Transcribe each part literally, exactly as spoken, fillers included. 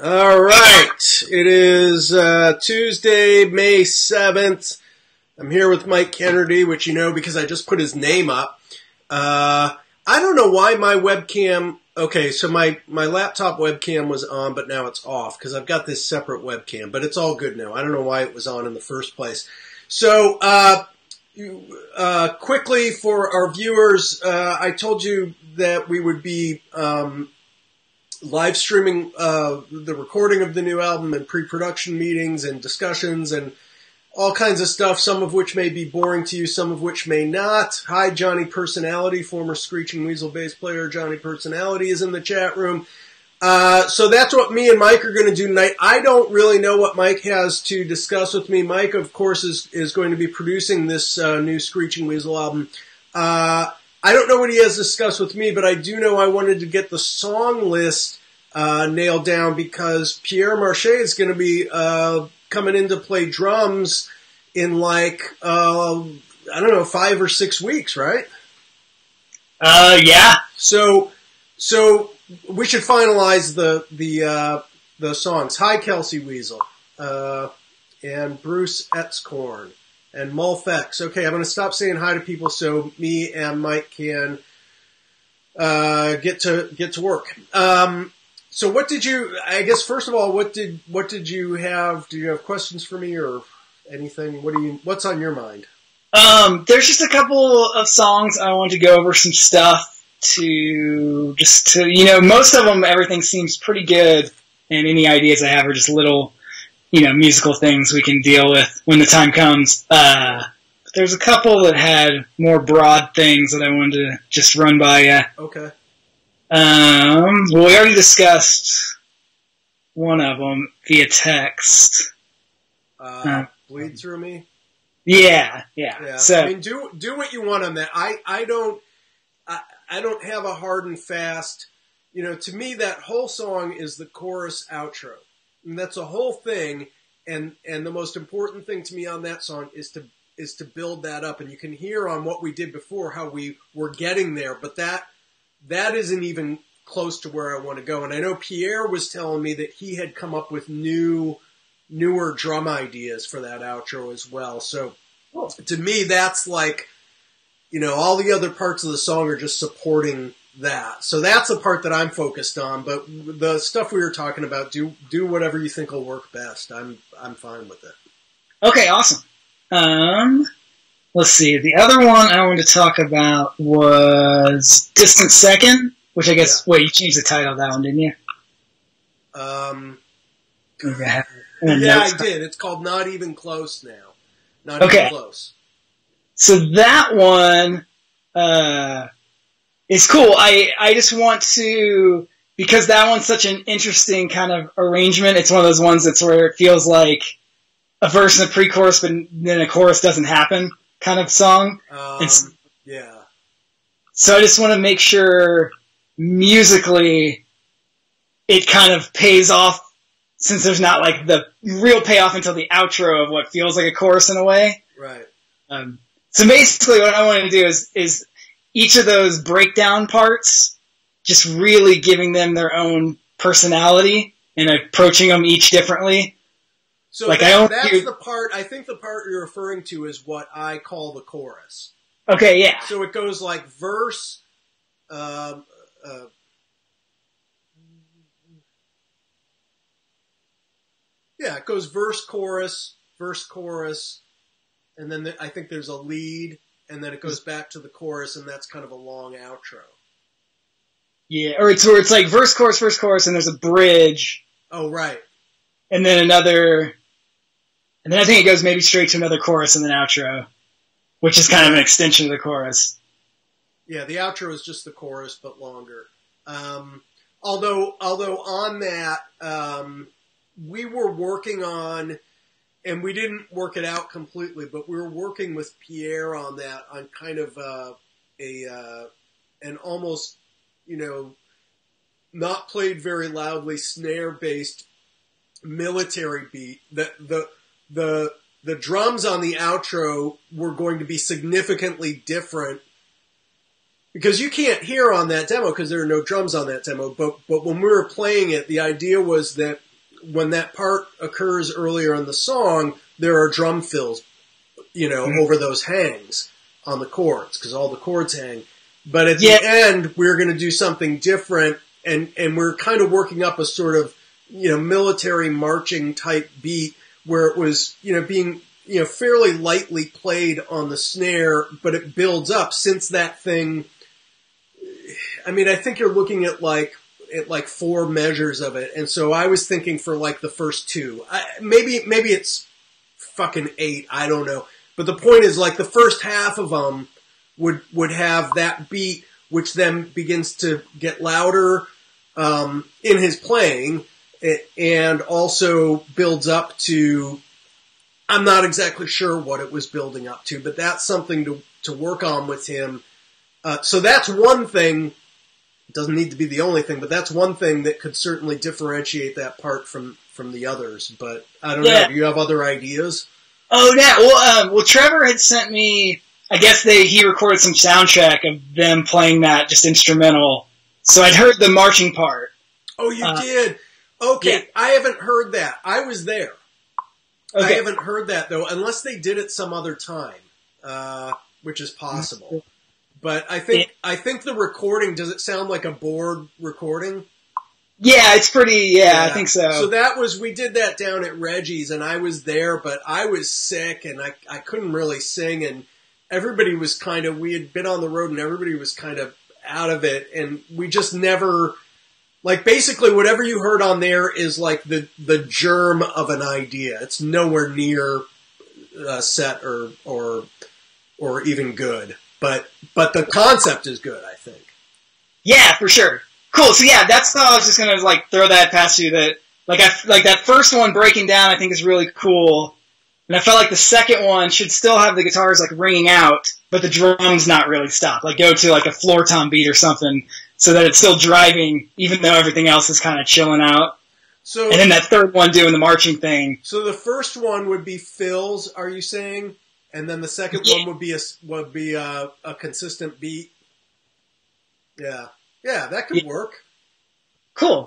All right. It is uh, Tuesday, May seventh. I'm here with Mike Kennedy, which you know because I just put his name up. Uh, I don't know why my webcam... Okay, so my, my laptop webcam was on, but now it's off because I've got this separate webcam. But it's all good now. I don't know why it was on in the first place. So, uh, uh, quickly for our viewers, uh, I told you that we would be... Um, live streaming uh, the recording of the new album and pre-production meetings and discussions and all kinds of stuff, some of which may be boring to you, some of which may not. Hi, Johnny Personality, former Screeching Weasel bass player Johnny Personality is in the chat room. Uh, so that's what me and Mike are going to do tonight. I don't really know what Mike has to discuss with me. Mike, of course, is, is going to be producing this uh, new Screeching Weasel album. Uh, I don't know what he has discussed with me, but I do know I wanted to get the song list uh, nailed down because Pierre Marché is going to be uh, coming in to play drums in like, uh, I don't know, five or six weeks, right? Uh, yeah. So, so we should finalize the the uh, the songs. Hi, Kelsey Weasel, uh, and Bruce Etzkorn. And Mulfex. Okay, I'm going to stop saying hi to people so me and Mike can uh, get to get to work. Um, so, what did you? I guess first of all, what did what did you have? Do you have questions for me or anything? What do you? What's on your mind? Um, there's just a couple of songs I want to go over some stuff to just to you know most of them everything seems pretty good, and any ideas I have are just little. You know, musical things we can deal with when the time comes. Uh, but there's a couple that had more broad things that I wanted to just run by you. Okay. Um, well, we already discussed one of them via text. Uh, uh, bleed through me? Yeah, yeah. Yeah. So, I mean, do, do what you want on that. I, I don't, I, I don't have a hard and fast, you know, to me that whole song is the chorus outro. And that's a whole thing, and and the most important thing to me on that song is to is to build that up. And you can hear on what we did before how we were getting there, but that that isn't even close to where I want to go. And I know Pierre was telling me that he had come up with new newer drum ideas for that outro as well. So to me, that's like, you know, all the other parts of the song are just supporting that. So that's the part that I'm focused on, but the stuff we were talking about, do do whatever you think will work best. I'm I'm fine with it. Okay, awesome. Um, let's see. The other one I wanted to talk about was Distant Second, which I guess, yeah. Wait, you changed the title of that one, didn't you? Um, yeah, yeah I did. It's called Not Even Close now. Not okay. Even Close. So that one, uh, it's cool. I, I just want to, because that one's such an interesting kind of arrangement. It's one of those ones that's where it feels like a verse and a pre-chorus, but then a chorus doesn't happen kind of song. Um, it's, yeah. So I just want to make sure musically it kind of pays off since there's not like the real payoff until the outro of what feels like a chorus in a way. Right. Um, so basically what I want to do is, is each of those breakdown parts, just really giving them their own personality and approaching them each differently. So like that, I don't that's do, the part, I think the part you're referring to is what I call the chorus. Okay, yeah. So it goes like verse, uh, uh, yeah, it goes verse, chorus, verse, chorus, and then the, I think there's a lead, and then it goes back to the chorus, and that's kind of a long outro. Yeah, or it's where it's like verse, chorus, verse, chorus, and there's a bridge. Oh, right. And then another, and then I think it goes maybe straight to another chorus and then outro, which is kind of an extension of the chorus. Yeah, the outro is just the chorus, but longer. Um, although, although on that, um, we were working on, and we didn't work it out completely, but we were working with Pierre on that, on kind of uh, a uh, an almost, you know, not played very loudly snare-based military beat. The the the the drums on the outro were going to be significantly different because you can't hear on that demo because there are no drums on that demo. But but when we were playing it, the idea was that when that part occurs earlier in the song, there are drum fills, you know, mm-hmm. over those hangs on the chords, because all the chords hang. But at yeah. the end, we're going to do something different, and, and we're kind of working up a sort of, you know, military marching type beat where it was, you know, being, you know, fairly lightly played on the snare, but it builds up since that thing. I mean, I think you're looking at like, at like four measures of it. And so I was thinking for like the first two, I, maybe, maybe it's fucking eight. I don't know. But the point is like the first half of them would, would have that beat, which then begins to get louder, um, in his playing, and also builds up to, I'm not exactly sure what it was building up to, but that's something to, to work on with him. Uh, so that's one thing. It doesn't need to be the only thing, but that's one thing that could certainly differentiate that part from, from the others. But I don't yeah. know. Do you have other ideas? Oh, yeah. Well, um, well, Trevor had sent me, I guess they, he recorded some soundtrack of them playing that just instrumental. So I'd heard the marching part. Oh, you uh, did? Okay. Yeah. I haven't heard that. I was there. Okay. I haven't heard that, though, unless they did it some other time, uh, which is possible. But I think yeah. I think the recording, does it sound like a board recording? Yeah, it's pretty, yeah, yeah, I think so. So that was, we did that down at Reggie's, and I was there, but I was sick, and I, I couldn't really sing, and everybody was kind of, we had been on the road, and everybody was kind of out of it, and we just never... Like, basically, whatever you heard on there is like the, the germ of an idea. It's nowhere near uh, set or, or, or even good. But, but the concept is good, I think. Yeah, for sure. Cool. So yeah, that's how I was just gonna like throw that past you that, like I, like that first one breaking down I think is really cool. And I felt like the second one should still have the guitars like ringing out, but the drums not really stop. Like go to like a floor tom beat or something, so that it's still driving, even though everything else is kind of chilling out. So, and then that third one doing the marching thing. So the first one would be fills, are you saying? And then the second yeah. one would be a would be a, a consistent beat. Yeah, yeah, that could yeah. work. Cool.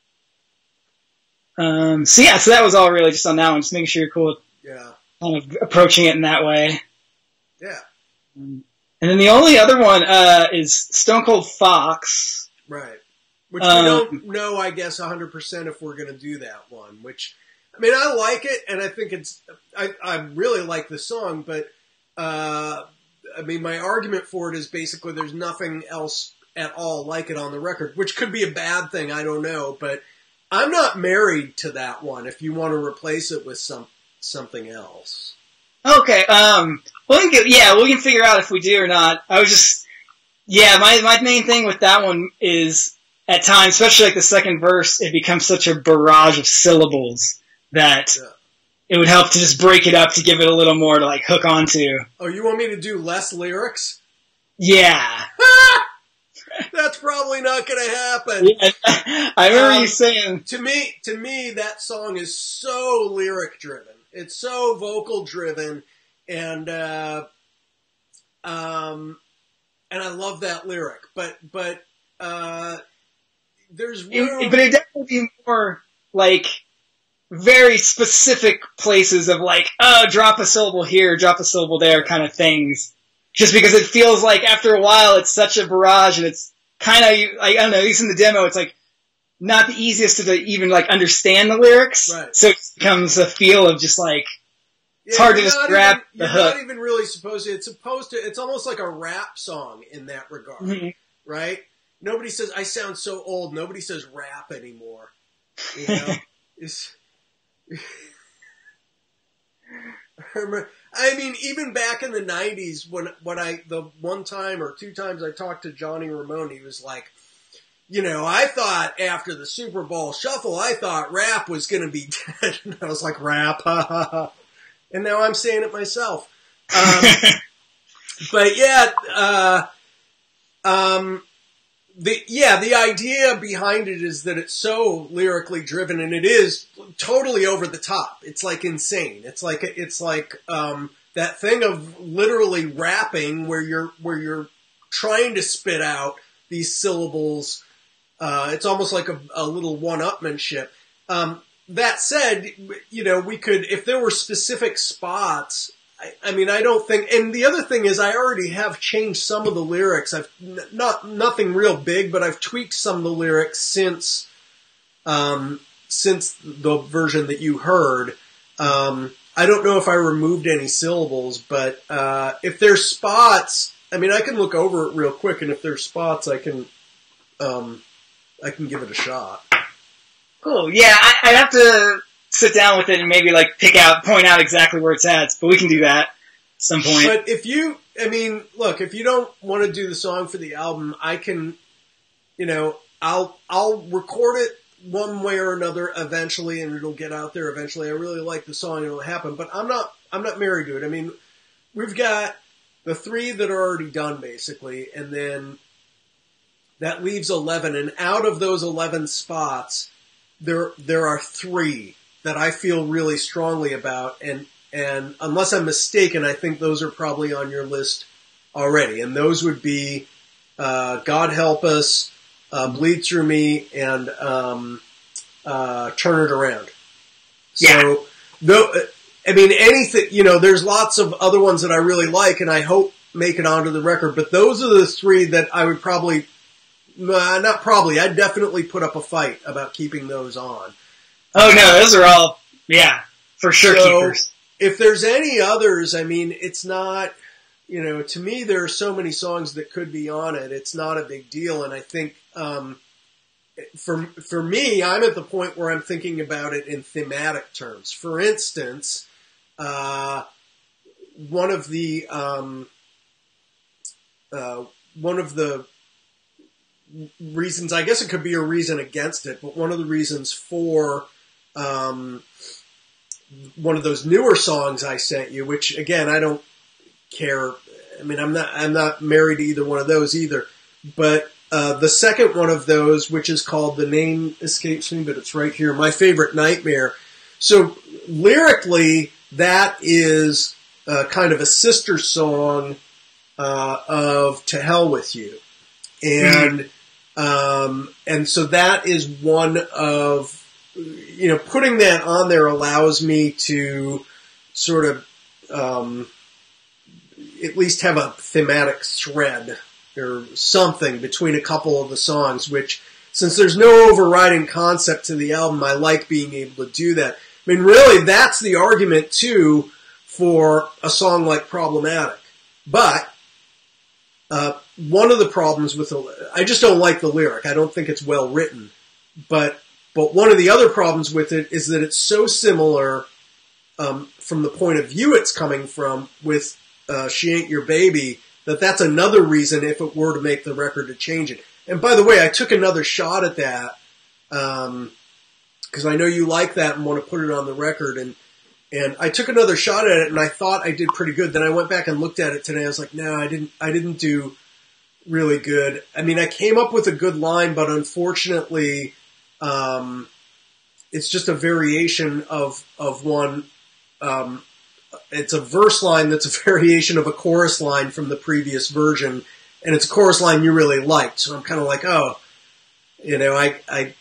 Um. So yeah, so that was all really just on that one, just making sure you're cool with yeah. kind of approaching it in that way. Yeah. Um, And then the only other one uh, is Stone Cold Fox. Right. Which um, we don't know, I guess, one hundred percent if we're going to do that one. Which, I mean, I like it, and I think it's, I, I really like the song, but, uh, I mean, my argument for it is basically there's nothing else at all like it on the record, which could be a bad thing, I don't know, but I'm not married to that one if you want to replace it with some something else. Okay, um, well, we can get, yeah, we can figure out if we do or not. I was just, yeah, my, my main thing with that one is, at times, especially like the second verse, it becomes such a barrage of syllables that yeah. it would help to just break it up to give it a little more to like hook onto. Oh, you want me to do less lyrics? Yeah. That's probably not going to happen. Yeah, I remember um, you saying. To me, to me, that song is so lyric driven. It's so vocal driven, and uh, um, and I love that lyric. But but uh, there's room. It, but it definitely be more like very specific places of like, oh, drop a syllable here, drop a syllable there, kind of things. Just because it feels like after a while it's such a barrage, and it's kind of like, I don't know, at least in the demo, it's like not the easiest to even like understand the lyrics. Right. So it becomes a feel of just like, it's yeah, hard to just grab even, the you're hook. You're not even really supposed to. It's supposed to. It's almost like a rap song in that regard, mm-hmm. right? Nobody says I sound so old. Nobody says rap anymore. You know, it's. I mean, even back in the nineties, when when I the one time or two times I talked to Johnny Ramone, he was like, you know, I thought after the Super Bowl shuffle, I thought rap was going to be dead. And I was like, rap, ha ha ha. And now I'm saying it myself. Um, but yeah, uh, um, the, yeah, the idea behind it is that it's so lyrically driven, and it is totally over the top. It's like insane. It's like, it's like, um, that thing of literally rapping where you're, where you're trying to spit out these syllables. Uh, it's almost like a, a little one-upmanship. Um, that said, you know, we could, if there were specific spots, I, I mean, I don't think, and the other thing is I already have changed some of the lyrics. I've n- not, nothing real big, but I've tweaked some of the lyrics since, um, since the version that you heard. Um, I don't know if I removed any syllables, but, uh, if there's spots, I mean, I can look over it real quick, and if there's spots, I can, um, I can give it a shot. Cool. Yeah, I, I'd have to sit down with it and maybe like pick out, point out exactly where it's at, but we can do that at some point. But if you, I mean, look, if you don't want to do the song for the album, I can, you know, I'll, I'll record it one way or another eventually, and it'll get out there eventually. I really like the song, and it'll happen, but I'm not, I'm not married to it. I mean, we've got the three that are already done basically, and then that leaves eleven, and out of those eleven spots, there, there are three that I feel really strongly about, and, and unless I'm mistaken, I think those are probably on your list already, and those would be, uh, God Help Us, uh, Bleed Through Me, and, um, uh, Turn It Around. Yeah. So, though, I mean, anything, you know, there's lots of other ones that I really like, and I hope make it onto the record, but those are the three that I would probably, uh, not probably, I'd definitely put up a fight about keeping those on. Oh no, those are all, yeah, for sure So, keepers. if there's any others, I mean, it's not, you know, to me there are so many songs that could be on it, it's not a big deal, and I think, um, for, for me, I'm at the point where I'm thinking about it in thematic terms. For instance, uh, one of the, um, uh, one of the reasons, I guess it could be a reason against it, but one of the reasons for, um, one of those newer songs I sent you, which again, I don't care. I mean, I'm not, I'm not married to either one of those either, but, uh, the second one of those, which is called, the name escapes me, but it's right here, My Favorite Nightmare. So lyrically, that is, uh, kind of a sister song, uh, of To Hell With You. And, um, and so that is one of, you know, putting that on there allows me to sort of, um, at least have a thematic thread or something between a couple of the songs, which, since there's no overriding concept to the album, I like being able to do that. I mean, really, that's the argument, too, for a song like Problematic. But, uh, one of the problems with the, I just don't like the lyric. I don't think it's well written. But, but one of the other problems with it is that it's so similar, um, from the point of view it's coming from with, uh, She Ain't Your Baby, that that's another reason, if it were to make the record, to change it. And by the way, I took another shot at that, um, because I know you like that and want to put it on the record, and and I took another shot at it, and I thought I did pretty good. Then I went back and looked at it today. I was like, no, I didn't. I didn't do really good. I mean, I came up with a good line, but unfortunately, um, it's just a variation of of one. Um, it's a verse line that's a variation of a chorus line from the previous version, and it's a chorus line you really liked. So I'm kind of like, oh, you know, I I.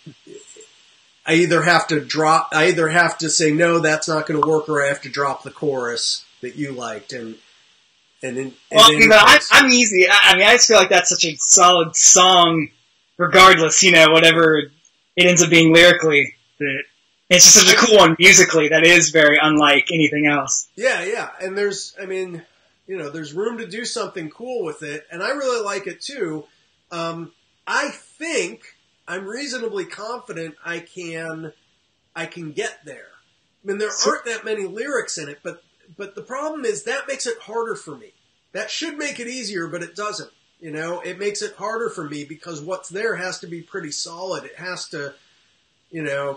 I either have to drop, I either have to say, no, that's not going to work, or I have to drop the chorus that you liked. And, and, in, and well, you know, I, I'm easy. I, I mean, I just feel like that's such a solid song, regardless, you know, whatever it ends up being lyrically. That it's just such a cool one musically that is very unlike anything else. Yeah, yeah. And there's, I mean, you know, there's room to do something cool with it. And I really like it too. Um, I think, I'm reasonably confident I can, I can get there. I mean, there aren't that many lyrics in it, but, but the problem is that makes it harder for me. That should make it easier, but it doesn't. You know, it makes it harder for me because what's there has to be pretty solid. It has to, you know,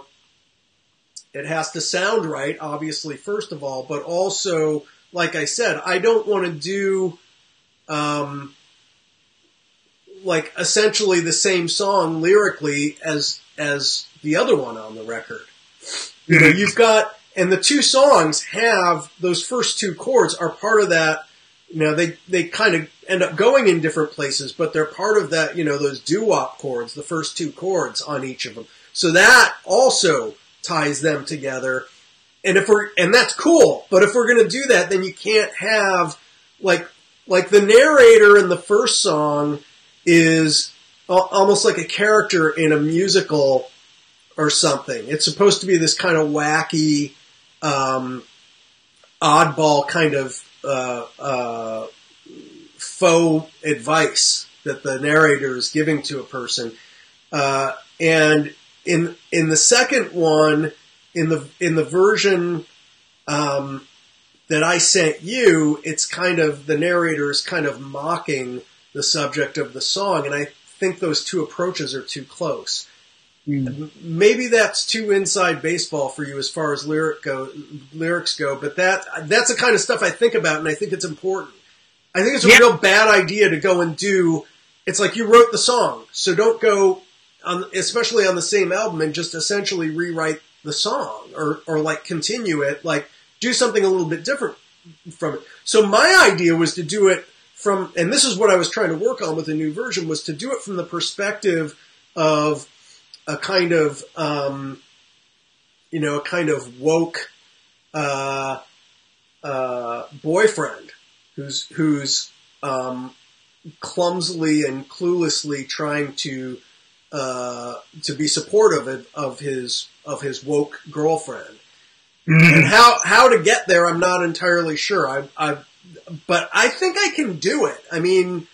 it has to sound right, obviously, first of all, but also, like I said, I don't want to do, um, like essentially the same song lyrically as as the other one on the record. You know, you've got, and the two songs have, those first two chords are part of that, you know, they, they kind of end up going in different places, but they're part of that, you know, those doo-wop chords, the first two chords on each of them. So that also ties them together. And if we're, and that's cool, but if we're going to do that, then you can't have, like, like the narrator in the first song is almost like a character in a musical or something. It's supposed to be this kind of wacky, um, oddball kind of, uh, uh, faux advice that the narrator is giving to a person. Uh, and in, in the second one, in the, in the version, um, that I sent you, it's kind of, the narrator is kind of mocking the subject of the song, and I think those two approaches are too close. Mm. Maybe that's too inside baseball for you as far as lyric go, lyrics go, but that that's the kind of stuff I think about, and I think it's important. I think it's a yeah. real bad idea to go and do, it's like you wrote the song, so don't go, on, especially on the same album, and just essentially rewrite the song, or, or like continue it, like do something a little bit different from it. So my idea was to do it from, and this is what I was trying to work on with the new version, was to do it from the perspective of a kind of, um, you know, a kind of woke uh, uh, boyfriend who's who's um, clumsily and cluelessly trying to uh, to be supportive of, of his of his woke girlfriend. Mm-hmm. And how how to get there, I'm not entirely sure. I I but I think I can do it. I mean,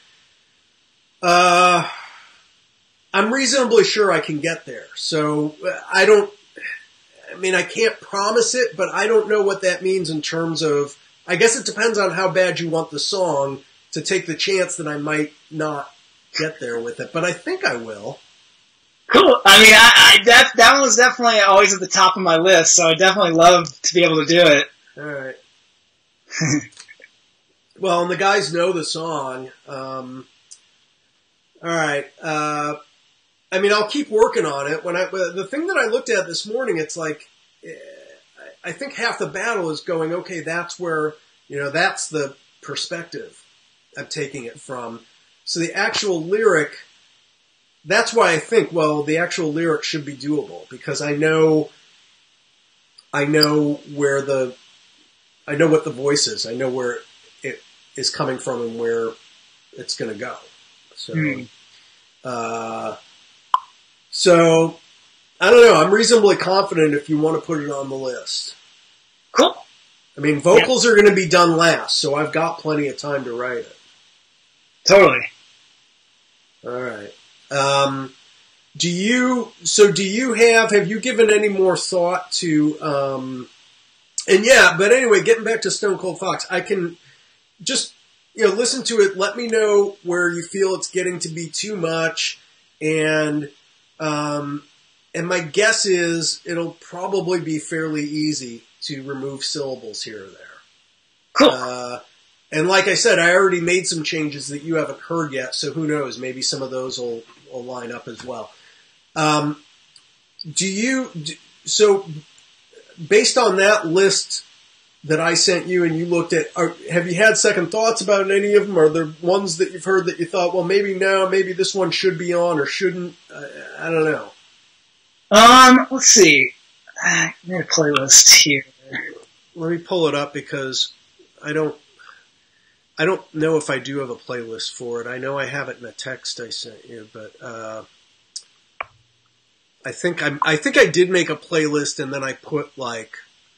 uh, I'm reasonably sure I can get there. So I don't, I mean, I can't promise it, but I don't know what that means in terms of, I guess it depends on how bad you want the song to take the chance that I might not get there with it. But I think I will. Cool. I mean, I, I that that one was definitely always at the top of my list, so I definitely love to be able to do it. All right. Well, and the guys know the song. Um, all right. Uh, I mean, I'll keep working on it. When I the thing that I looked at this morning, it's like I think half the battle is going, okay, that's where, you know, that's the perspective I'm taking it from. So the actual lyric, that's why I think, well, the actual lyric should be doable, because I know, I know where the, I know what the voice is. I know where it is coming from and where it's going to go. So, mm. uh, so I don't know. I'm reasonably confident if you want to put it on the list. Cool. I mean, vocals yeah. are going to be done last, so I've got plenty of time to write it. Totally. All right. Um, do you, so do you have, have you given any more thought to, um, and yeah, but anyway, getting back to Stone Cold Fox, I can just, you know, listen to it, let me know where you feel it's getting to be too much, and, um, and my guess is it'll probably be fairly easy to remove syllables here or there. Cool. Uh, and like I said, I already made some changes that you haven't heard yet, so who knows, maybe some of those will, will line up as well. Um, do you, do, so based on that list that I sent you and you looked at, are, have you had second thoughts about any of them? Are there ones that you've heard that you thought, well, maybe no, maybe this one should be on or shouldn't? Uh, I don't know. Um, let's see. I made a playlist here. Let me pull it up because I don't, I don't know if I do have a playlist for it. I know I have it in a text I sent you, but uh, I think I, I think I did make a playlist, and then I put like,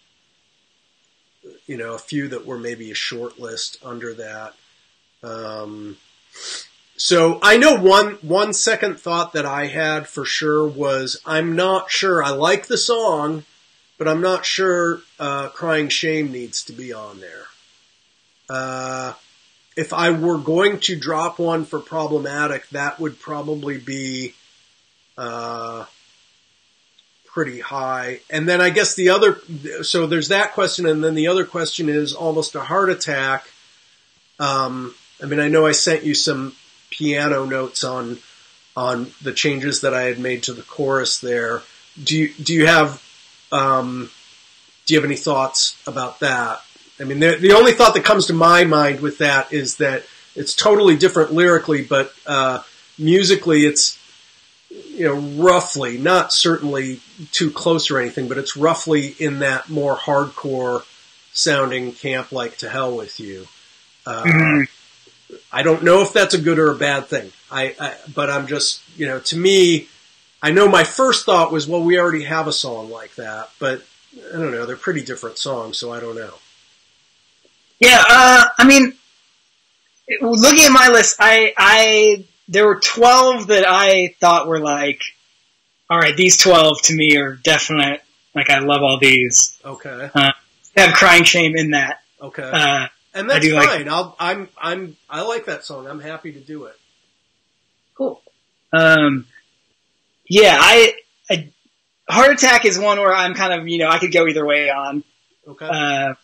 you know, a few that were maybe a short list under that. Um, so I know one one second thought that I had for sure was, I'm not sure. I like the song, but I'm not sure uh, Crying Shame needs to be on there. Uh, if I were going to drop one for Problematic, that would probably be uh, pretty high. And then I guess the other, so there's that question, and then the other question is Almost a Heart Attack. Um, I mean, I know I sent you some piano notes on on the changes that I had made to the chorus there. Do you do you have um, do you have any thoughts about that? I mean, the, the only thought that comes to my mind with that is that it's totally different lyrically, but uh, musically, it's you know, roughly, not certainly too close or anything, but it's roughly in that more hardcore sounding camp, like To Hell With You. Uh, mm-hmm. I don't know if that's a good or a bad thing. I, I, but I'm just, you know, to me, I know my first thought was, well, we already have a song like that, but I don't know. They're pretty different songs, so I don't know. Yeah, uh, I mean, looking at my list, I, I, there were twelve that I thought were like, all right, these twelve to me are definite. Like, I love all these. Okay. Uh, have Crying Shame in that. Okay. Uh, and that's fine. Like, I'll, I'm, I'm, I like that song. I'm happy to do it. Cool. Um, yeah, I, I, Heart Attack is one where I'm kind of, you know, I could go either way on. Okay. Uh,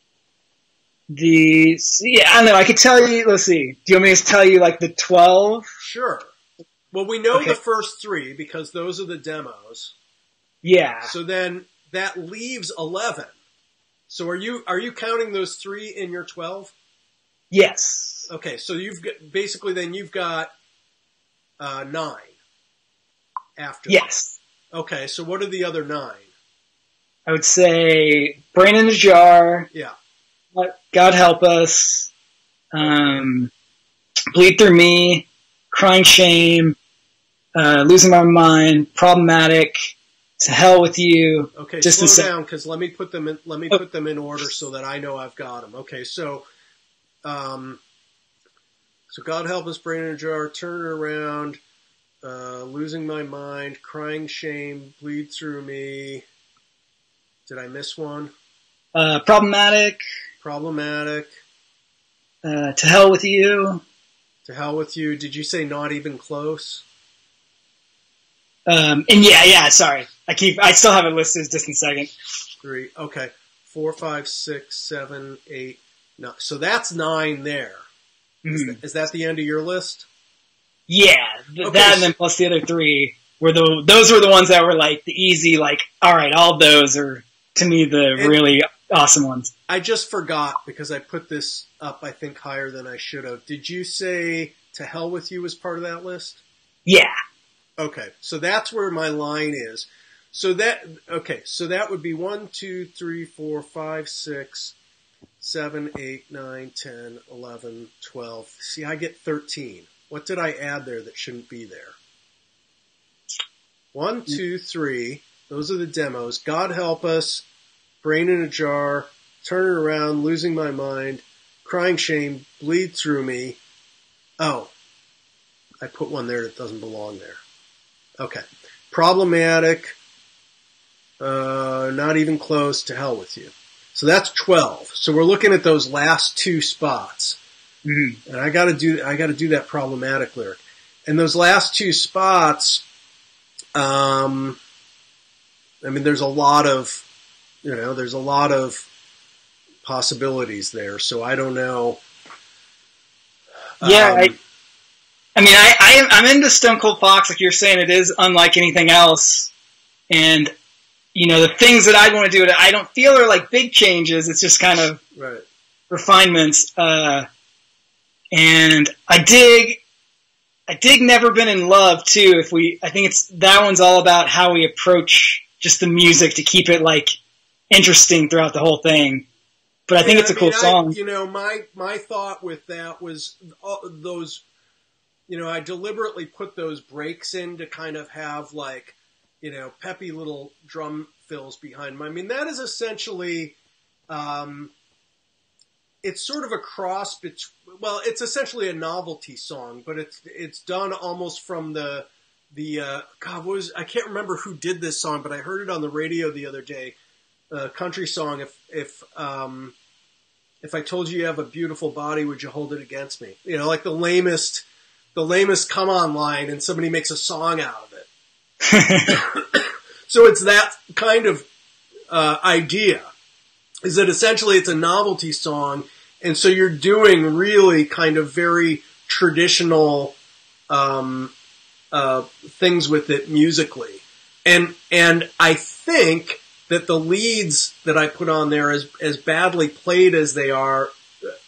the, yeah, I don't know, I could tell you, let's see, do you want me to tell you like the twelve? Sure. Well, we know okay. the first three because those are the demos. Yeah. So then that leaves eleven. So are you, are you counting those three in your twelve? Yes. Okay. So you've got, basically then you've got, uh, nine after. Yes. That. Okay. So what are the other nine? I would say Brain in a Jar. Yeah. God Help Us. Um, Bleed Through Me. Crying Shame. Uh, Losing My Mind. Problematic. To Hell With You. Okay, Distant slow Se- down because let me put them in. Let me oh. put them in order so that I know I've got them. Okay, so, um, so God Help Us, Brain in a Jar, Turn It Around, uh, Losing My Mind, Crying Shame, Bleed Through Me. Did I miss one? Uh, Problematic. Problematic. Uh, To Hell With You. To Hell With You. Did you say Not Even Close? Um, and yeah, yeah, sorry. I keep, I still have it listed as Distant Second. Three. Okay. Four, five, six, seven, eight, nine. So that's nine there. Mm-hmm. Is, that, is that the end of your list? Yeah. Th- okay, that and then plus the other three were the, those were the ones that were like the easy, like, alright, all those are, to me, the really awesome ones. I just forgot because I put this up, I think, higher than I should have. Did you say To Hell With You was part of that list? Yeah. Okay, so that's where my line is. So that, okay, so that would be one, two, three, four, five, six, seven, eight, nine, ten, eleven, twelve. See, I get thirteen. What did I add there that shouldn't be there? One, two, three. Those are the demos. God Help Us, Brain in a Jar, Turn It Around, Losing My Mind, Crying Shame, Bleed Through Me. Oh, I put one there that doesn't belong there. Okay. Problematic, uh, Not Even Close, To Hell With You. So that's twelve. So we're looking at those last two spots. Mm-hmm. And I gotta do, I gotta do that Problematic lyric. And those last two spots, um, I mean, there's a lot of, you know, there's a lot of possibilities there. So I don't know. Yeah, um, I, I mean, I, I, I'm into Stone Cold Fox, like you're saying, it is unlike anything else. And, you know, the things that I want to do, I don't feel are like big changes. It's just kind of right. refinements. Uh, and I dig, I dig Never Been in Love too. If we, I think it's, that one's all about how we approach just the music to keep it like interesting throughout the whole thing. But I think yeah, it's a I cool mean, song. I, you know, my, my thought with that was uh, those, you know, I deliberately put those breaks in to kind of have like, you know, peppy little drum fills behind them. I mean, that is essentially, um, it's sort of a cross between, well, it's essentially a novelty song, but it's, it's done almost from the, the, uh, God, what was, I can't remember who did this song, but I heard it on the radio the other day, a country song. If, if, um, if I told you you have a beautiful body, would you hold it against me? You know, like the lamest, the lamest come on line, and somebody makes a song out of it. So it's that kind of, uh, idea, is that essentially it's a novelty song. And so you're doing really kind of very traditional, um, uh, things with it musically. And, and I think that the leads that I put on there, as, as badly played as they are,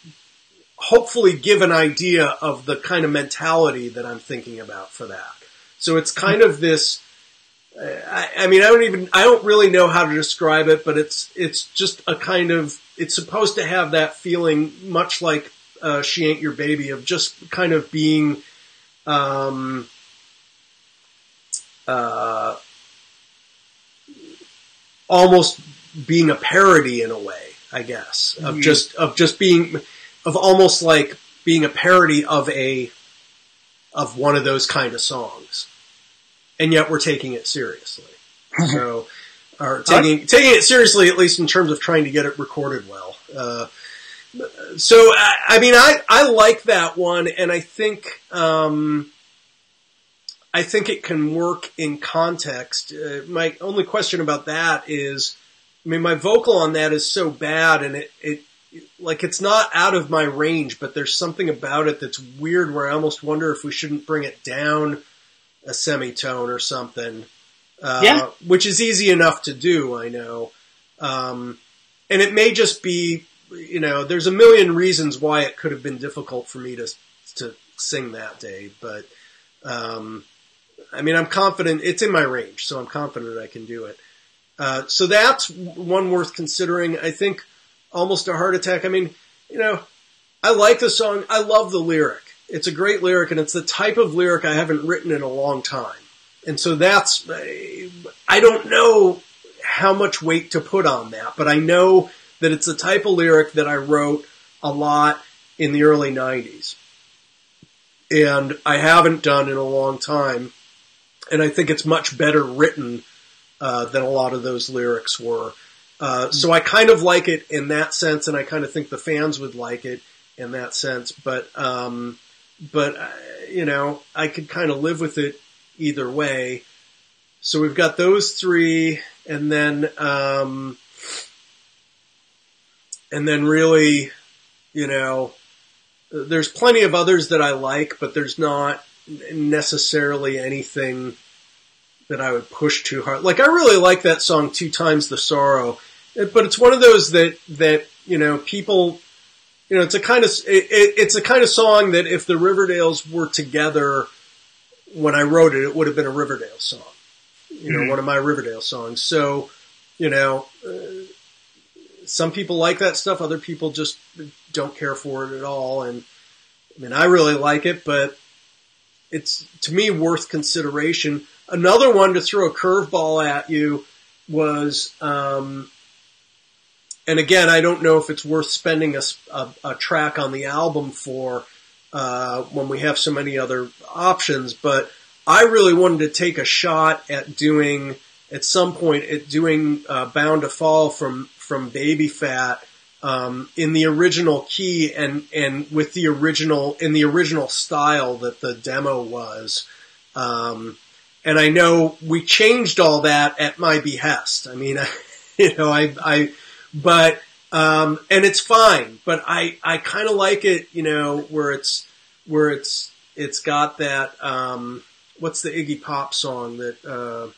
hopefully give an idea of the kind of mentality that I'm thinking about for that. So it's kind of this, I, I mean, I don't even, I don't really know how to describe it, but it's, it's just a kind of, it's supposed to have that feeling much like uh, She Ain't Your Baby, of just kind of being, um, uh, almost being a parody in a way, I guess, of mm-hmm. just, of just being, of almost like being a parody of a, of one of those kind of songs. And yet we're taking it seriously. So, or taking, taking it seriously, at least in terms of trying to get it recorded well. Uh, so, I, I mean, I, I like that one, and I think, um, I think it can work in context. Uh, my only question about that is, I mean, my vocal on that is so bad, and it, it, like, it's not out of my range, but there's something about it that's weird where I almost wonder if we shouldn't bring it down a semitone or something. Uh, yeah. Which is easy enough to do, I know. Um, and it may just be, you know, there's a million reasons why it could have been difficult for me to, to sing that day, but, um, I mean, I'm confident it's in my range, so I'm confident I can do it. Uh, so that's one worth considering. I think Almost a Heart Attack. I mean, you know, I like the song. I love the lyric. It's a great lyric, and it's the type of lyric I haven't written in a long time. And so that's, I don't know how much weight to put on that, but I know that it's the type of lyric that I wrote a lot in the early nineties. And I haven't done in a long time. And I think it's much better written uh, than a lot of those lyrics were. Uh, so I kind of like it in that sense, and I kind of think the fans would like it in that sense. But, um, but uh, you know, I could kind of live with it either way. So we've got those three, and then, um, and then really, you know, there's plenty of others that I like, but there's not necessarily anything that I would push too hard. Like, I really like that song, Two Times the Sorrow, but it's one of those that, that, you know, people, you know, it's a kind of, it, it, it's a kind of song that if the Riverdales were together when I wrote it, it would have been a Riverdale song, you know, mm-hmm. one of my Riverdale songs. So, you know, uh, some people like that stuff. Other people just don't care for it at all. And I mean, I really like it, but it's, to me, worth consideration. Another one to throw a curveball at you was, um, and again, I don't know if it's worth spending a, a, a track on the album for, uh, when we have so many other options, but I really wanted to take a shot at doing, at some point, at doing, uh, Bound to Fall from, from Baby Fat, um, in the original key and, and with the original, in the original style that the demo was. Um, and I know we changed all that at my behest. I mean, I, you know, I, I, but, um, and it's fine, but I, I kind of like it, you know, where it's, where it's, it's got that, um, what's the Iggy Pop song that, uh,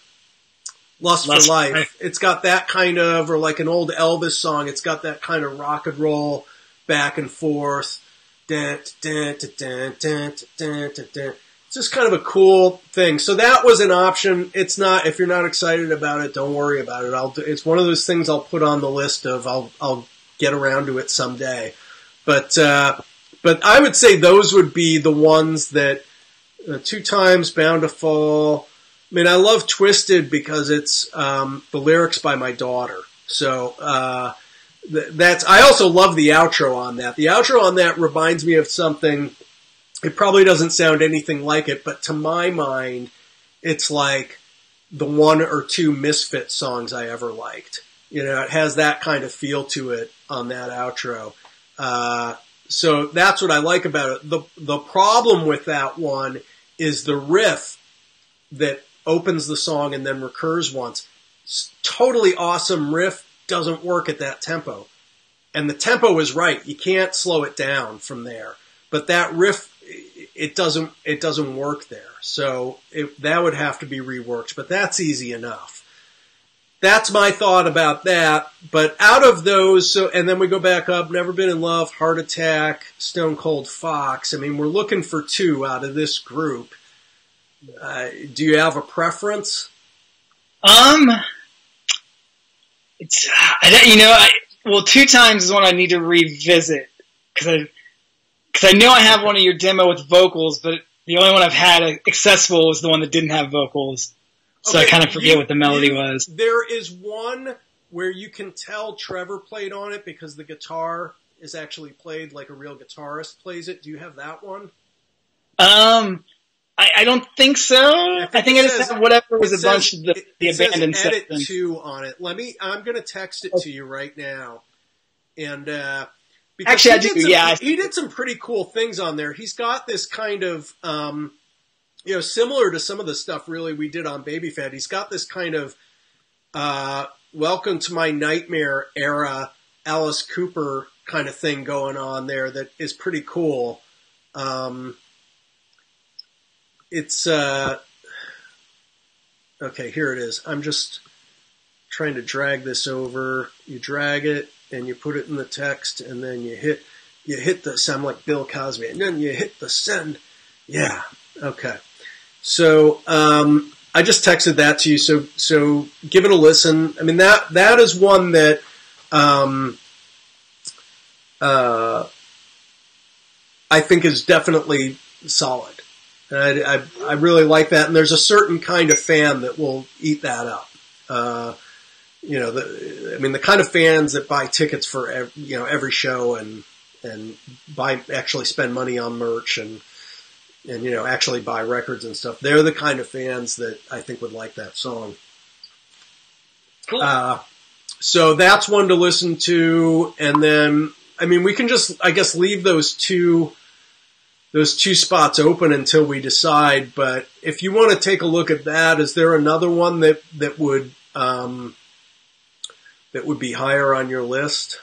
Lust, Lust for Life. Right. It's got that kind of, or like an old Elvis song, it's got that kind of rock and roll back and forth. Dun, dun, dun, dun, dun, dun, dun, dun. It's just kind of a cool thing. So that was an option. It's not, if you're not excited about it, don't worry about it. I'll do, it's one of those things I'll put on the list of, I'll, I'll get around to it someday. But, uh, but I would say those would be the ones that, uh, Two Times, Bound to Fall. I mean, I love Twisted because it's, um, the lyrics by my daughter. So, uh, th- that's, I also love the outro on that. The outro on that reminds me of something. It probably doesn't sound anything like it, but to my mind, it's like the one or two Misfit songs I ever liked. You know, it has that kind of feel to it on that outro. Uh, so that's what I like about it. The, the problem with that one is the riff that opens the song and then recurs once. It's totally awesome riff, doesn't work at that tempo. And the tempo is right. You can't slow it down from there. But that riff, it doesn't, it doesn't work there. So it, that would have to be reworked, but that's easy enough. That's my thought about that. But out of those, so, and then we go back up, Never Been in Love, Heart Attack, Stone Cold Fox. I mean, we're looking for two out of this group. Uh, do you have a preference? Um, it's I, you know, I, well, Two Times is one I need to revisit because I because I know I have one of your demo with vocals, but the only one I've had accessible was the one that didn't have vocals, so okay, I kind of forget you, what the melody you, was. There is one where you can tell Trevor played on it because the guitar is actually played like a real guitarist plays it. Do you have that one? Um. I, I don't think so. I think, I, think I just says, have whatever was a says, bunch of the, it, the it abandoned says edit sections. two on it. Let me. I'm going to text it to you right now. And uh, actually, I do. Some, Yeah, he, he did some pretty cool things on there. He's got this kind of, um, you know, similar to some of the stuff really we did on Baby Fat. He's got this kind of uh, Welcome to My Nightmare era Alice Cooper kind of thing going on there that is pretty cool. Um, It's, uh, okay, here it is. I'm just trying to drag this over. You drag it and you put it in the text and then you hit, you hit the, sound like Bill Cosby, and then you hit the send. Yeah. Okay. So, um, I just texted that to you. So, so give it a listen. I mean, that, that is one that, um, uh, I think is definitely solid. And I, I, I really like that, and there's a certain kind of fan that will eat that up. Uh, you know, the, I mean, the kind of fans that buy tickets for every, you know every show and and buy actually spend money on merch and and you know actually buy records and stuff. They're the kind of fans that I think would like that song. Cool. Uh, so that's one to listen to, and then I mean, we can just I guess leave those two. Those two spots open until we decide, but if you want to take a look at that, is there another one that, that would, um, that would be higher on your list?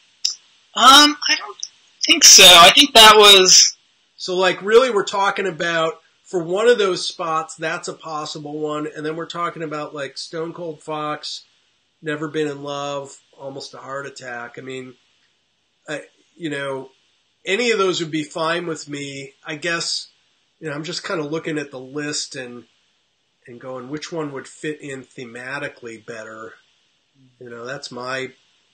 Um, I don't think so. I think that was... So like really we're talking about, for one of those spots, that's a possible one, and then we're talking about like Stone Cold Fox, Never Been in Love, Almost a Heart Attack. I mean, I, you know, any of those would be fine with me. I guess, you know, I'm just kind of looking at the list and and going, which one would fit in thematically better? You know, that's my...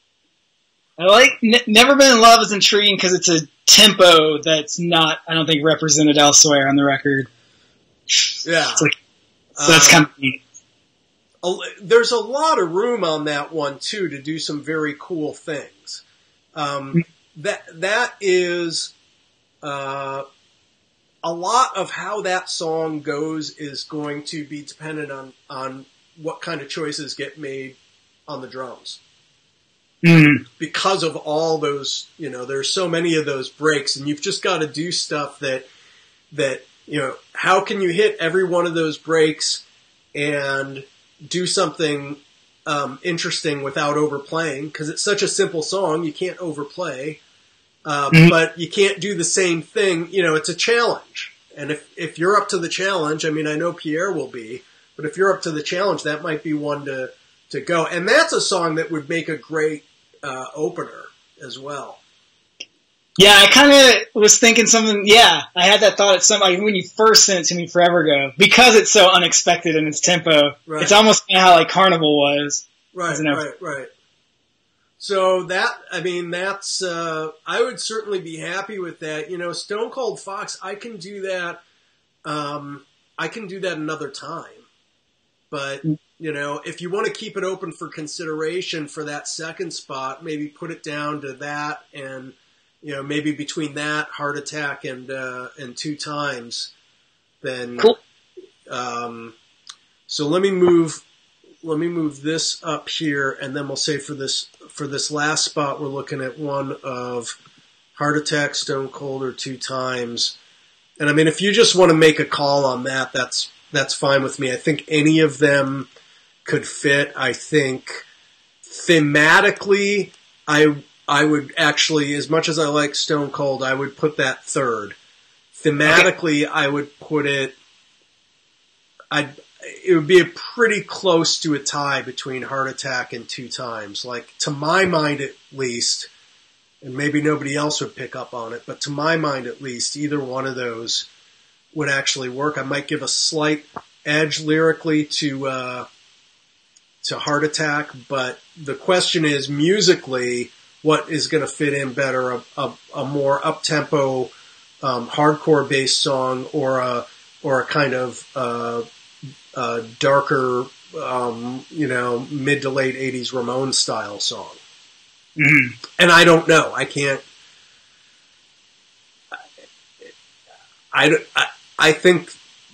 I like N- Never Been in Love is intriguing because it's a tempo that's not, I don't think, represented elsewhere on the record. Yeah. It's like, so that's um, kind of neat. A, there's a lot of room on that one, too, to do some very cool things. Um That that is uh, a lot of how that song goes is going to be dependent on, on what kind of choices get made on the drums. Mm. Because of all those, you know, there's so many of those breaks, and you've just got to do stuff that that you know. How can you hit every one of those breaks and do something Um, interesting without overplaying, because it's such a simple song, you can't overplay, uh, mm-hmm. but you can't do the same thing. You know, it's a challenge, and if if you're up to the challenge, I mean, I know Pierre will be, but if you're up to the challenge, that might be one to to go. And that's a song that would make a great uh, opener as well. Yeah, I kind of was thinking something. Yeah, I had that thought at some like when you first sent it to me forever ago, because it's so unexpected in its tempo. Right. It's almost kind of how like Carnival was. Right, right, right. So that, I mean, that's. Uh, I would certainly be happy with that. You know, Stone Cold Fox, I can do that. Um, I can do that another time. But you know, if you want to keep it open for consideration for that second spot, maybe put it down to that and. You know, maybe between that, Heart Attack, and uh, and Two Times, then. Cool. Um, so let me move, let me move this up here, and then we'll say for this for this last spot, we're looking at one of Heart Attack, Stone Cold, or Two Times. And I mean, if you just want to make a call on that, that's that's fine with me. I think any of them could fit. I think thematically, I. I would actually, as much as I like Stone Cold, I would put that third. Thematically, okay. I would put it, I'd, it would be a pretty close to a tie between Heart Attack and Two Times. Like, to my mind at least, and maybe nobody else would pick up on it, but to my mind at least, either one of those would actually work. I might give a slight edge lyrically to uh, to Heart Attack, but the question is musically, what is going to fit in better? A, a, a more up tempo, um, hardcore based song, or a or a kind of uh, uh, darker, um, you know, mid to late eighties Ramones style song. Mm. And I don't know. I can't. I, I, I think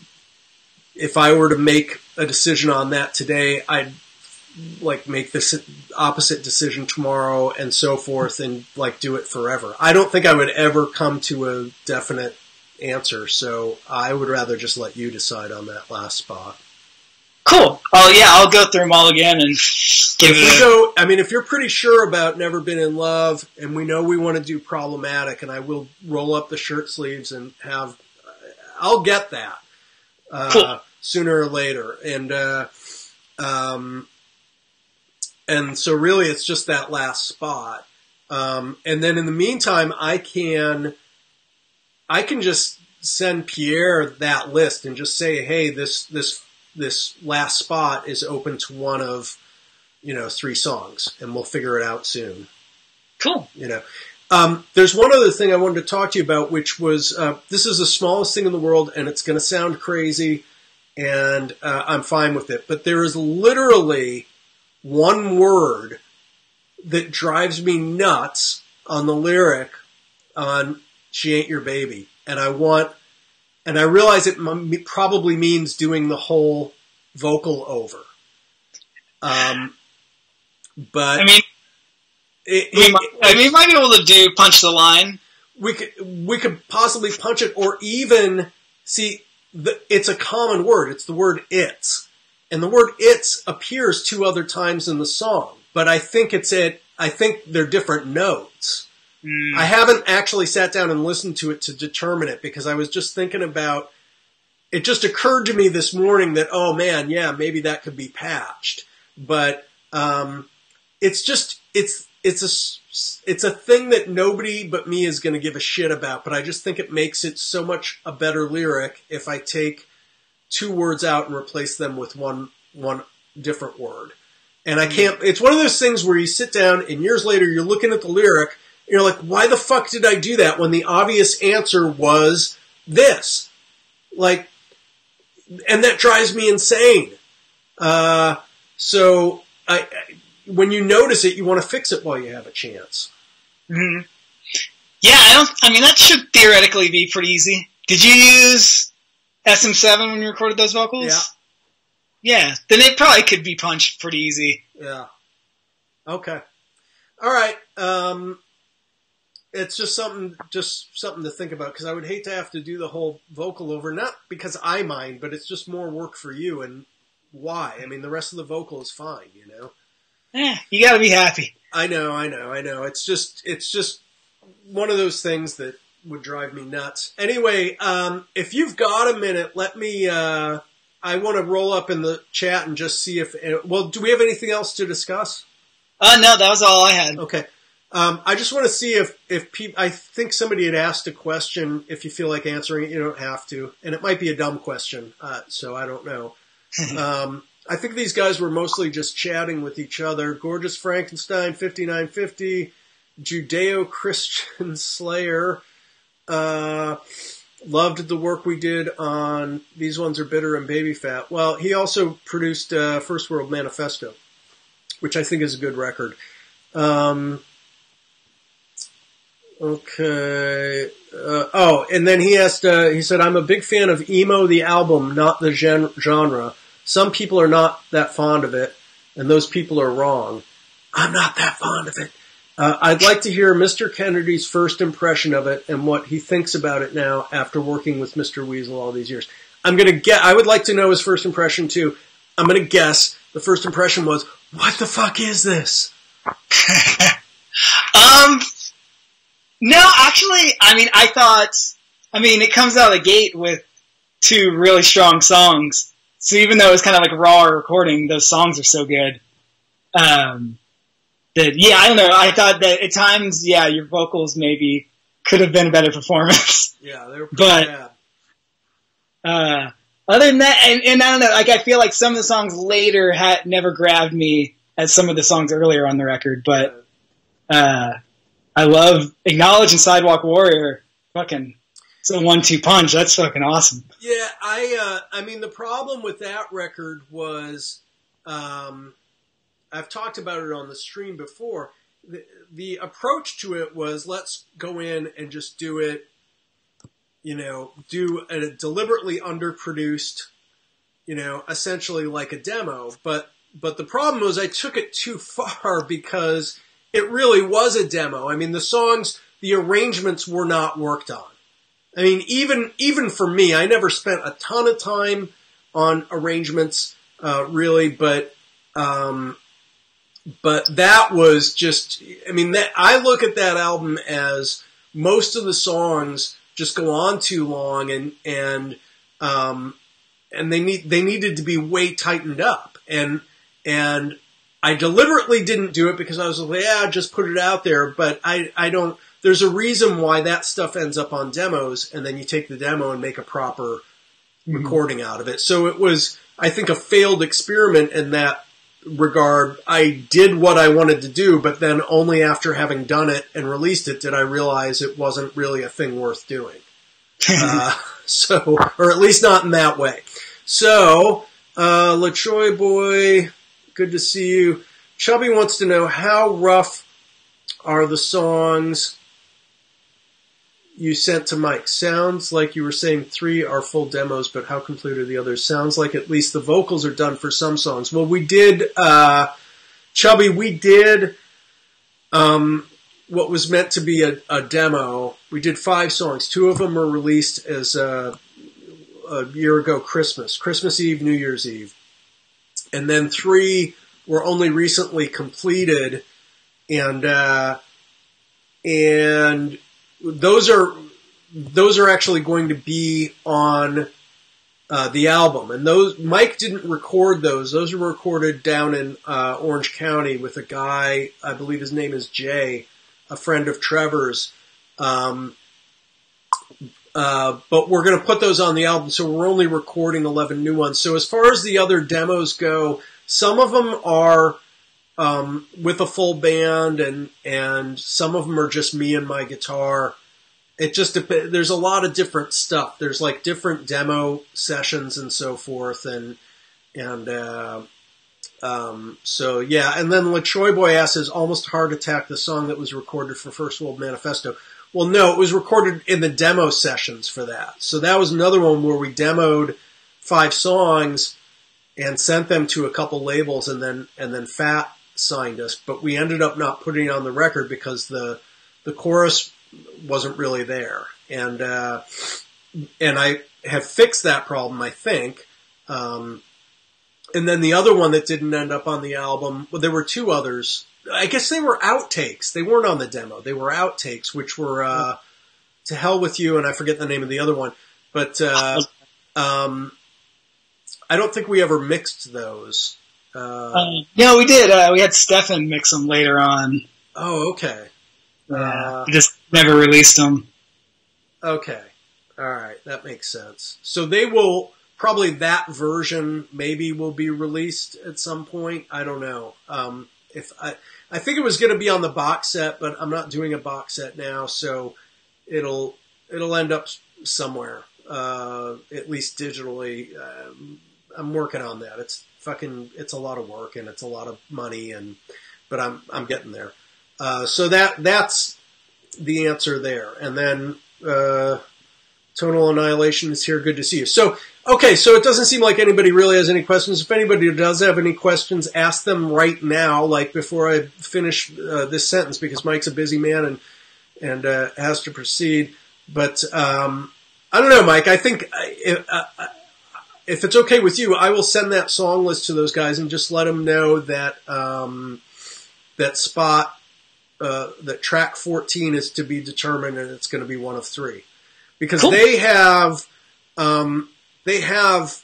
if I were to make a decision on that today, I'd like make this opposite decision tomorrow and so forth and like do it forever. I don't think I would ever come to a definite answer. So I would rather just let you decide on that last spot. Cool. Oh yeah, I'll go through them all again and give if it we a... go, I mean, if you're pretty sure about Never Been in Love and we know we want to do Problematic, and I will roll up the shirt sleeves and have, I'll get that, uh, cool. sooner or later. And, uh, um, and so really it's just that last spot. Um, and then in the meantime, I can, I can just send Pierre that list and just say, hey, this, this, this last spot is open to one of, you know, three songs, and we'll figure it out soon. Cool. You know, um, there's one other thing I wanted to talk to you about, which was, uh, this is the smallest thing in the world, and it's going to sound crazy, and uh, I'm fine with it. But there is literally one word that drives me nuts on the lyric on She Ain't Your Baby. And I want, and I realize it m- probably means doing the whole vocal over. Um, but I mean, it, we it, might, I mean, we might be able to do punch the line. We could, we could possibly punch it, or even see the, it's a common word. It's the word "it's," and the word "it's" appears two other times in the song. But I think it's it. I think they're different notes. Mm. I haven't actually sat down and listened to it to determine it, because I was just thinking about. It just occurred to me this morning that, oh man, yeah, maybe that could be patched. But um, it's just it's it's a it's a thing that nobody but me is going to give a shit about. But I just think it makes it so much a better lyric if I take two words out and replace them with one one different word. And I can't. It's one of those things where you sit down and years later you're looking at the lyric and you're like, why the fuck did I do that when the obvious answer was this? Like, and that drives me insane. Uh, so I, I, when you notice it, you want to fix it while you have a chance. Mm-hmm. Yeah, I don't. I mean, that should theoretically be pretty easy. Did you use S M seven when you recorded those vocals? Yeah. Yeah, then it probably could be punched pretty easy. Yeah. Okay. All right. Um, it's just something, just something to think about, because I would hate to have to do the whole vocal over, not because I mind, but it's just more work for you. And why? I mean, the rest of the vocal is fine, you know? Eh, you gotta be happy. I know, I know, I know. It's just, it's just one of those things that would drive me nuts. Anyway, um, if you've got a minute, let me, uh, I want to roll up in the chat and just see if, well, do we have anything else to discuss? Uh, no, that was all I had. Okay. Um, I just want to see if, if people, I think somebody had asked a question. If you feel like answering it, you don't have to. And it might be a dumb question, uh, so I don't know. um, I think these guys were mostly just chatting with each other. Gorgeous Frankenstein, fifty-nine fifty, Judeo-Christian Slayer, uh, loved the work we did on These Ones Are Bitter and Baby Fat. Well, he also produced uh, First World Manifesto, which I think is a good record. Um, okay. Uh, oh, and then he asked, uh, he said, I'm a big fan of emo, the album, not the gen- genre. Some people are not that fond of it, and those people are wrong. I'm not that fond of it. Uh, I'd like to hear Mister Kennedy's first impression of it and what he thinks about it now after working with Mister Weasel all these years. I'm going to get, I would like to know his first impression too. I'm going to guess the first impression was, what the fuck is this? um, no, actually, I mean, I thought, I mean, it comes out of the gate with two really strong songs. So even though it's kind of like a raw recording, those songs are so good. Um, that, yeah, I don't know. I thought that at times, yeah, your vocals maybe could have been a better performance. Yeah, they were pretty but, bad. Uh, other than that, and, and I don't know, like I feel like some of the songs later had never grabbed me as some of the songs earlier on the record, but uh, I love Acknowledge and Sidewalk Warrior. Fucking, it's a one-two punch. That's fucking awesome. Yeah, I, uh, I mean, the problem with that record was, um, I've talked about it on the stream before. The, the approach to it was, let's go in and just do it, you know, do a deliberately underproduced, you know, essentially like a demo. But, but the problem was I took it too far because it really was a demo. I mean, the songs, the arrangements were not worked on. I mean, even, even for me, I never spent a ton of time on arrangements, uh, really, but, um, but that was just, I mean, that, I look at that album as most of the songs just go on too long and, and, um, and they need, they needed to be way tightened up. And, and I deliberately didn't do it because I was like, yeah, just put it out there. But I, I don't, there's a reason why that stuff ends up on demos and then you take the demo and make a proper mm-hmm. recording out of it. So it was, I think, a failed experiment in that regard. I did what I wanted to do, but then only after having done it and released it did I realize it wasn't really a thing worth doing. uh, so, or at least not in that way. So, uh, LaTroy Boy, good to see you. Chubby wants to know, how rough are the songs you sent to Mike? Sounds like you were saying three are full demos, but how complete are the others? Sounds like at least the vocals are done for some songs. Well, we did, uh, Chubby, we did, um, what was meant to be a, a demo. We did five songs. Two of them were released as, uh, a year ago Christmas, Christmas Eve, New Year's Eve. And then three were only recently completed. And, uh, and, Those are those are actually going to be on uh, the album, and those Mike didn't record those. Those were recorded down in uh, Orange County with a guy, I believe his name is Jay, a friend of Trevor's. Um, uh, but we're going to put those on the album, so we're only recording eleven new ones. So as far as the other demos go, some of them are Um, with a full band, and and some of them are just me and my guitar. It just dep- there's a lot of different stuff. There's like different demo sessions and so forth, and and uh, um, so yeah. And then LaTroy Boy asks, "Is Almost Heart Attack the song that was recorded for First World Manifesto?" Well, no, it was recorded in the demo sessions for that. So that was another one where we demoed five songs and sent them to a couple labels, and then and then Fat signed us, but we ended up not putting it on the record because the the chorus wasn't really there, and uh, and I have fixed that problem, I think. Um, and then the other one that didn't end up on the album, well, there were two others. I guess they were outtakes. They weren't on the demo. They were outtakes, which were uh, To Hell With You, and I forget the name of the other one. But uh, um, I don't think we ever mixed those. Uh, um, no, we did. Uh, we had Stefan mix them later on. Oh, okay. Uh, Uh, we just never released them. Okay. All right. That makes sense. So they will, probably that version maybe will be released at some point. I don't know. Um, if I, I think it was going to be on the box set, but I'm not doing a box set now. So it'll, it'll end up somewhere, uh, at least digitally. Um, I'm working on that. It's fucking, it's a lot of work and it's a lot of money, and, but I'm, I'm getting there. Uh, so that, that's the answer there. And then, uh, Tonal Annihilation is here. Good to see you. So, okay. So it doesn't seem like anybody really has any questions. If anybody does have any questions, ask them right now, like before I finish uh, this sentence, because Mike's a busy man and, and, uh, has to proceed. But, um, I don't know, Mike, I think, uh, uh, if it's okay with you, I will send that song list to those guys and just let them know that um, that spot, uh, that track fourteen is to be determined, and it's going to be one of three, because cool. they have um, they have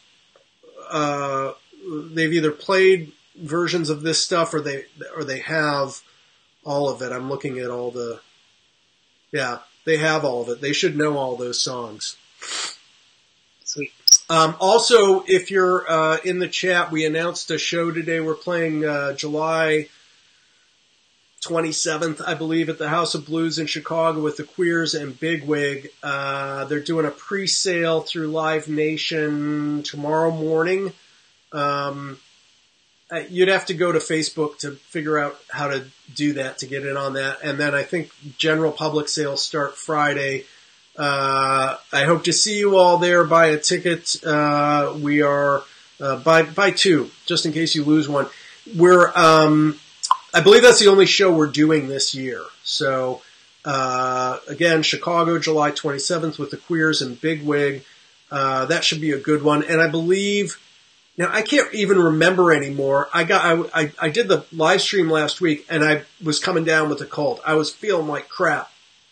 uh, they've either played versions of this stuff or they or they have all of it. I'm looking at all the yeah, they have all of it. They should know all those songs. Sweet. Um, also, if you're uh, in the chat, we announced a show today. We're playing uh, July twenty-seventh, I believe, at the House of Blues in Chicago with the Queers and Bigwig. Uh, they're doing a pre-sale through Live Nation tomorrow morning. Um, you'd have to go to Facebook to figure out how to do that, to get in on that. And then I think general public sales start Friday. Uh, I hope to see you all there. Buy a ticket. Uh, we are, uh, buy, buy two, just in case you lose one. We're, um, I believe that's the only show we're doing this year. So, uh, again, Chicago, July twenty-seventh with the Queers and Bigwig. Uh, that should be a good one. And I believe, now I can't even remember anymore. I got, I, I, I did the live stream last week and I was coming down with a cold. I was feeling like crap.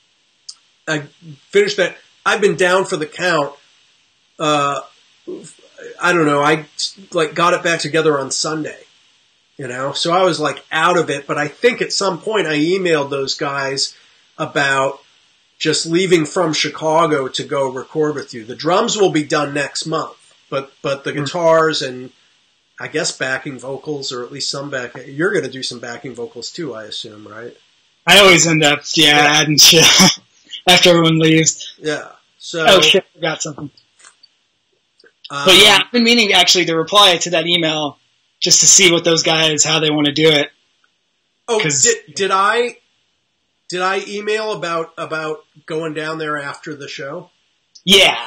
I finished that. I've been down for the count. Uh, I don't know. I like got it back together on Sunday, you know, so I was like out of it. But I think at some point I emailed those guys about just leaving from Chicago to go record with you. The drums will be done next month, but, but the guitars and I guess backing vocals, or at least some back, you're going to do some backing vocals too, I assume, right? I always end up, yeah, yeah. adding shit. After everyone leaves. Yeah. So. Oh shit! I forgot something. Um, but yeah, I've been meaning actually to reply to that email just to see what those guys, how they want to do it. Oh, did, did I? Did I email about about going down there after the show? Yeah.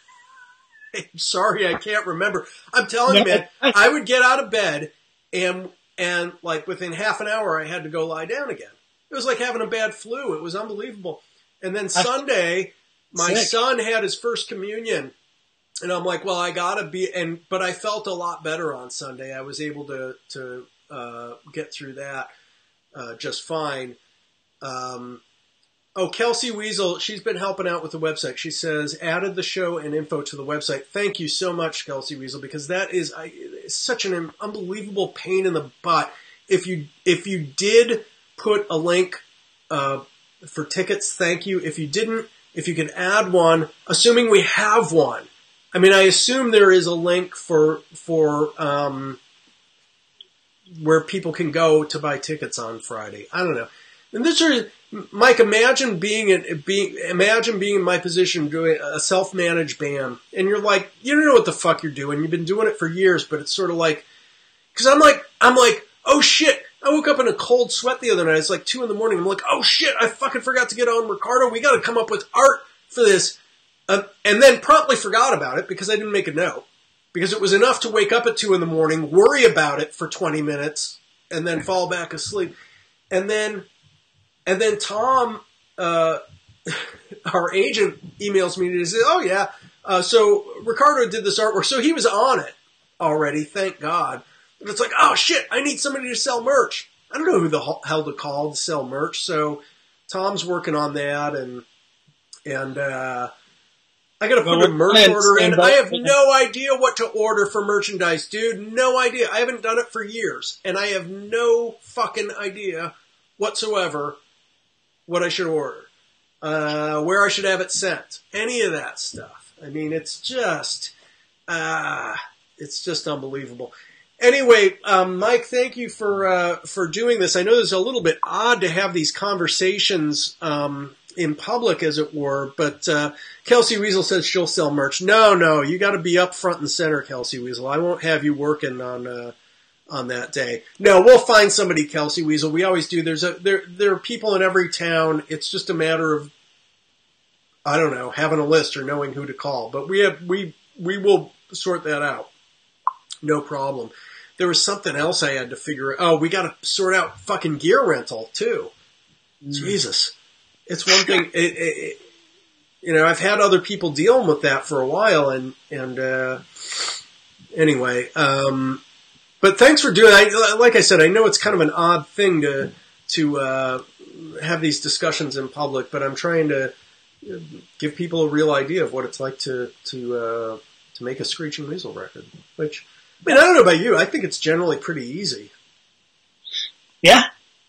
I'm sorry, I can't remember. I'm telling you, man, I would get out of bed and and like within half an hour, I had to go lie down again. It was like having a bad flu. It was unbelievable. And then Sunday, my Sick. son had his first communion, and I'm like, well, I gotta be, and but I felt a lot better on Sunday. I was able to to uh, get through that uh, just fine. Um, oh, Kelsey Weasel, she's been helping out with the website. She says added the show and info to the website. Thank you so much, Kelsey Weasel, because that is I, it's such an unbelievable pain in the butt. If you if you did put a link. Uh, For tickets, thank you. If you didn't, if you could add one, assuming we have one. I mean, I assume there is a link for for um, where people can go to buy tickets on Friday. I don't know. And this is, Mike. Imagine being in being imagine being in my position doing a self-managed band, and you're like, you don't know what the fuck you're doing. You've been doing it for years, but it's sort of like, because I'm like, I'm like, oh shit. I woke up in a cold sweat the other night. It's like two in the morning. I'm like, oh shit, I fucking forgot to get on Ricardo. We got to come up with art for this. Um, and then promptly forgot about it because I didn't make a note. Because it was enough to wake up at two in the morning, worry about it for twenty minutes, and then fall back asleep. And then, and then Tom, uh, our agent, emails me to say, oh yeah, uh, so Ricardo did this artwork. So he was on it already, thank God. But it's like, oh shit, I need somebody to sell merch. I don't know who the hell to call to sell merch. So Tom's working on that, and and uh, I got to put well, a merch order in. I have no idea what to order for merchandise, dude. No idea. I haven't done it for years, and I have no fucking idea whatsoever what I should order, uh, where I should have it sent, any of that stuff. I mean, it's just, uh, it's just unbelievable. Anyway, um, Mike, thank you for uh, for doing this. I know it's a little bit odd to have these conversations um, in public, as it were, but uh, Kelsey Weasel says she'll sell merch. No, no, you got to be up front and center, Kelsey Weasel. I won't have you working on uh, on that day. No, we'll find somebody, Kelsey Weasel. We always do. There's a there there are people in every town. It's just a matter of, I don't know, having a list or knowing who to call. But we have we we will sort that out. No problem. There was something else I had to figure out. Oh, we got to sort out fucking gear rental, too. Mm. Jesus. It's one thing. It, it, it, you know, I've had other people dealing with that for a while, and, and uh, anyway. Um, but thanks for doing it. Like I said, I know it's kind of an odd thing to, to uh, have these discussions in public, but I'm trying to give people a real idea of what it's like to, to, uh, to make a Screeching Weasel record, which, I mean, I don't know about you. I think it's generally pretty easy. Yeah.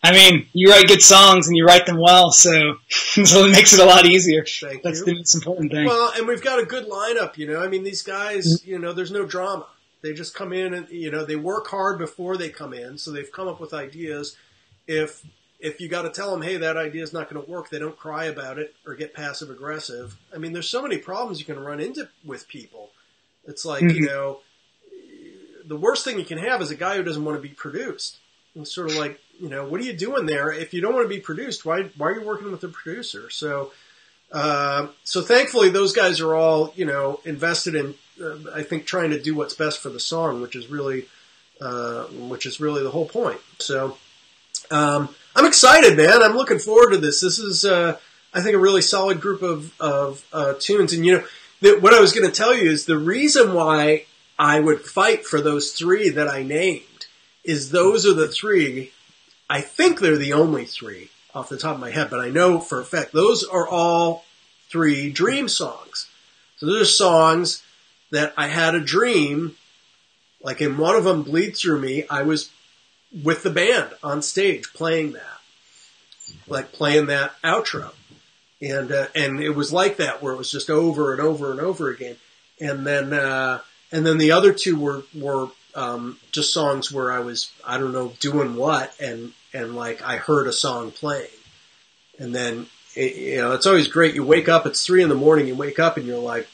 I mean, you write good songs and you write them well, so, so it makes it a lot easier. Thank That's you. the most important thing. Well, and we've got a good lineup, you know. I mean, these guys, you know, there's no drama. They just come in and, you know, they work hard before they come in, so they've come up with ideas. If if you got to tell them, hey, that idea is not going to work, they don't cry about it or get passive aggressive. I mean, there's so many problems you can run into with people. It's like, mm-hmm. you know, the worst thing you can have is a guy who doesn't want to be produced. It's sort of like, you know, what are you doing there? If you don't want to be produced, why why are you working with a producer? So, uh, so thankfully, those guys are all, you know, invested in, uh, I think, trying to do what's best for the song, which is really, uh, which is really the whole point. So, um, I'm excited, man. I'm looking forward to this. This is, uh, I think, a really solid group of of uh, tunes. And you know, the, what I was going to tell you is the reason why I would fight for those three that I named is those are the three. I think they're the only three off the top of my head, but I know for a fact those are all three dream songs. So those are songs that I had a dream, like in one of them, Bleed Through Me, I was with the band on stage playing that, like playing that outro. And, uh, and it was like that where it was just over and over and over again. And then, uh, and then the other two were, were, Um, just songs where I was, I don't know, doing what, and, and like I heard a song playing. And then, it, you know, it's always great. You wake up, it's three in the morning, you wake up and you're like,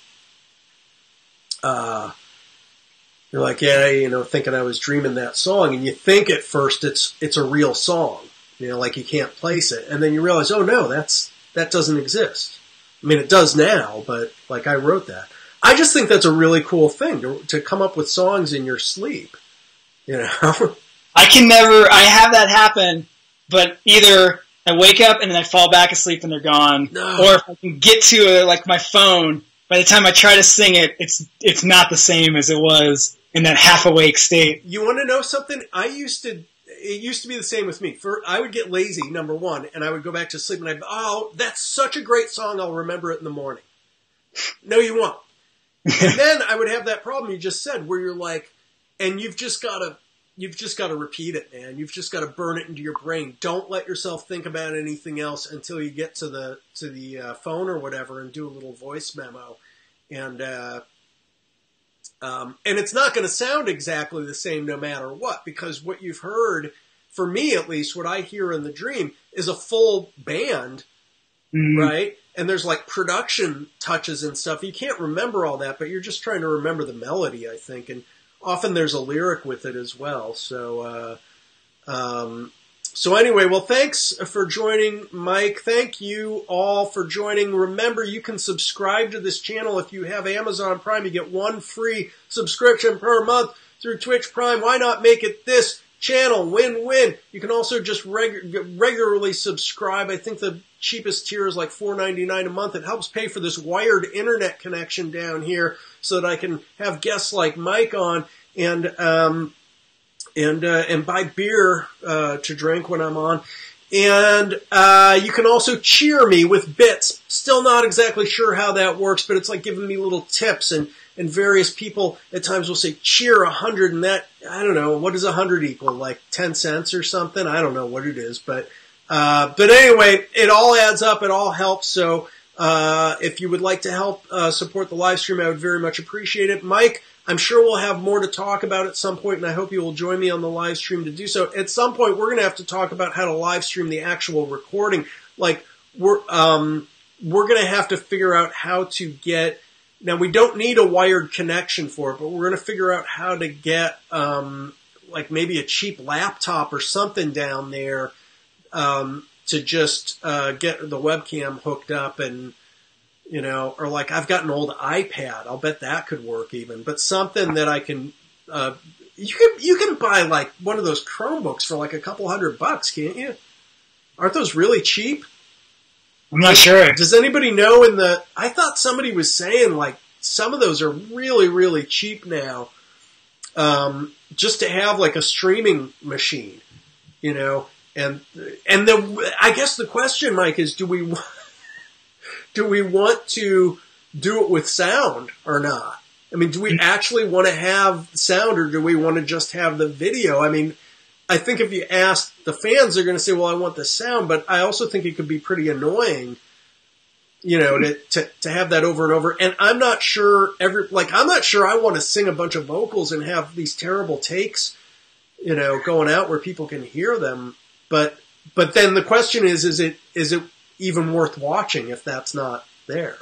uh, you're like, yeah, you know, thinking I was dreaming that song. And you think at first it's, it's a real song, you know, like you can't place it. And then you realize, oh no, that's, that doesn't exist. I mean, it does now, but like I wrote that. I just think that's a really cool thing to, to come up with songs in your sleep, you know? I can never, I have that happen, but either I wake up and then I fall back asleep and they're gone, no. or if I can get to it, like my phone, by the time I try to sing it, it's, it's not the same as it was in that half awake state. You want to know something? I used to, it used to be the same with me. For, I would get lazy, number one, and I would go back to sleep and I'd, oh, that's such a great song, I'll remember it in the morning. No, you won't. And then I would have that problem you just said where you're like, and you've just got to, you've just got to repeat it, man. You've just got to burn it into your brain. Don't let yourself think about anything else until you get to the, to the uh, phone or whatever and do a little voice memo. And, uh, um, and it's not going to sound exactly the same no matter what, because what you've heard, for me at least, what I hear in the dream is a full band, mm-hmm. right? And there's like production touches and stuff. You can't remember all that, but you're just trying to remember the melody, I think. And often there's a lyric with it as well. So, uh, um, so anyway, well, thanks for joining, Mike. Thank you all for joining. Remember, you can subscribe to this channel if you have Amazon Prime. You get one free subscription per month through Twitch Prime. Why not make it this channel? Win-win. You can also just regu- regularly subscribe. I think the cheapest tier is like four ninety-nine a month. It helps pay for this wired internet connection down here so that I can have guests like Mike on and um, and uh, and buy beer uh, to drink when I'm on. And uh, you can also cheer me with bits. Still not exactly sure how that works, but it's like giving me little tips. And, and various people at times will say, cheer a hundred, and that, I don't know, what does a hundred equal? Like ten cents or something? I don't know what it is. But uh, but anyway, it all adds up. It all helps. So uh, if you would like to help uh, support the live stream, I would very much appreciate it. Mike, I'm sure we'll have more to talk about at some point, and I hope you will join me on the live stream to do so. At some point, we're going to have to talk about how to live stream the actual recording. Like, we're um, we're going to have to figure out how to get... Now, we don't need a wired connection for it, but we're going to figure out how to get, um, like, maybe a cheap laptop or something down there um, to just uh, get the webcam hooked up and... You know, or like I've got an old iPad. I'll bet that could work even. But something that I can, uh, you can you can buy like one of those Chromebooks for like a couple hundred bucks, can't you? Aren't those really cheap? I'm not sure. Does anybody know in the, I thought somebody was saying like some of those are really, really cheap now. Um, just to have like a streaming machine, you know, and, and the, I guess the question, Mike, is do we Do we want to do it with sound or not? I mean, do we actually want to have sound or do we want to just have the video? I mean, I think if you ask the fans, they're going to say, well, I want this sound, but I also think it could be pretty annoying, you know, to, to, to have that over and over. And I'm not sure every, like, I'm not sure I want to sing a bunch of vocals and have these terrible takes, you know, going out where people can hear them. But, but then the question is, is it, is it even worth watching if that's not there?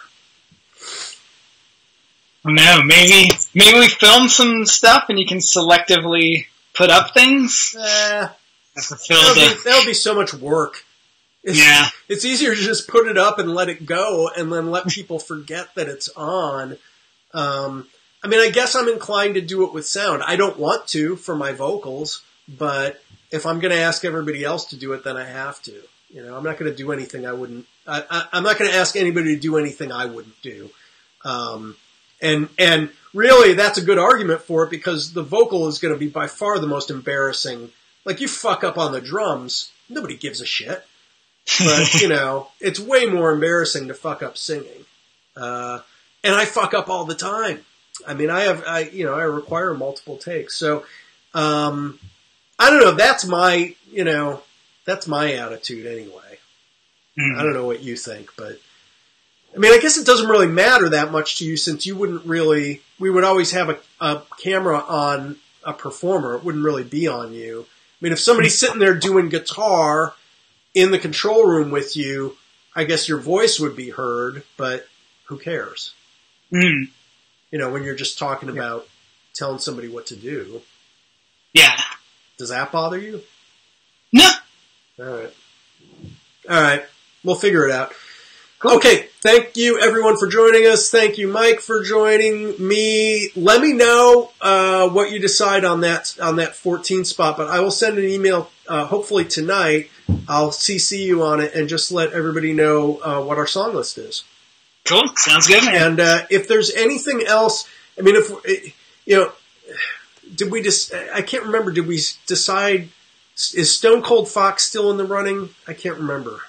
No, maybe, maybe we film some stuff and you can selectively put up things. Eh, Fulfill that'll, the- be, that'll be so much work. It's, Yeah. It's easier to just put it up and let it go and then let people forget that it's on. Um, I mean, I guess I'm inclined to do it with sound. I don't want to for my vocals, but if I'm going to ask everybody else to do it, then I have to. You know, I'm not going to do anything I wouldn't, I, I, I'm not going to ask anybody to do anything I wouldn't do. Um, and, and really that's a good argument for it because the vocal is going to be by far the most embarrassing. Like you fuck up on the drums, nobody gives a shit. But, you know, it's way more embarrassing to fuck up singing. Uh, and I fuck up all the time. I mean, I have, I, you know, I require multiple takes. So, um, I don't know. That's my, you know, that's my attitude anyway. Mm. I don't know what you think, but I mean, I guess it doesn't really matter that much to you since you wouldn't really, we would always have a, a camera on a performer. It wouldn't really be on you. I mean, if somebody's sitting there doing guitar in the control room with you, I guess your voice would be heard, but who cares? Mm. You know, when you're just talking about yeah. telling somebody what to do. Yeah. Does that bother you? No. All right. All right. We'll figure it out. Cool. Okay. Thank you, everyone, for joining us. Thank you, Mike, for joining me. Let me know uh, what you decide on that on that fourteen spot, but I will send an email uh, hopefully tonight. I'll C C you on it and just let everybody know uh, what our song list is. Cool. Sounds good, man. And uh, if there's anything else, I mean, if, you know, did we just, I can't remember, did we decide, is Stone Cold Fox still in the running? I can't remember.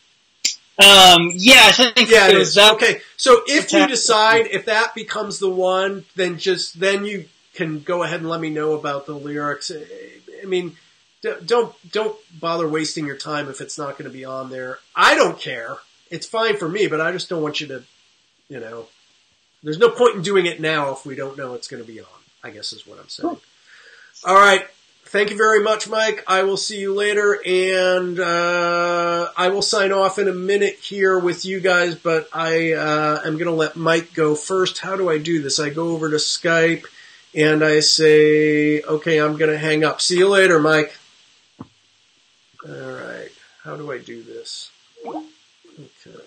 Um, yeah, I think yeah, it was that. Okay, so if you decide, if that becomes the one, then just, then you can go ahead and let me know about the lyrics. I mean, don't, don't bother wasting your time if it's not going to be on there. I don't care. It's fine for me, but I just don't want you to, you know, there's no point in doing it now if we don't know it's going to be on, I guess is what I'm saying. Cool. All right. Thank you very much, Mike. I will see you later, and uh, I will sign off in a minute here with you guys, but I uh, am going to let Mike go first. How do I do this? I go over to Skype, and I say, okay, I'm going to hang up. See you later, Mike. All right. How do I do this? Okay.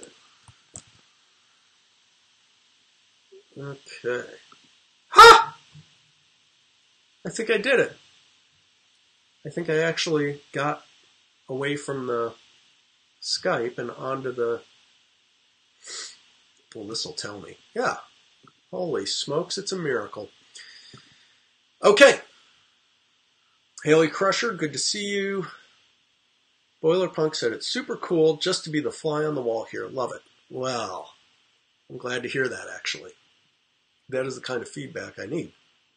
Okay. Ha! I think I did it. I think I actually got away from the Skype and onto the... Well, this will tell me. Yeah. Holy smokes, it's a miracle. Okay. Haley Crusher, good to see you. Boiler Punk said it's super cool just to be the fly on the wall here. Love it. Well, I'm glad to hear that, actually. That is the kind of feedback I need.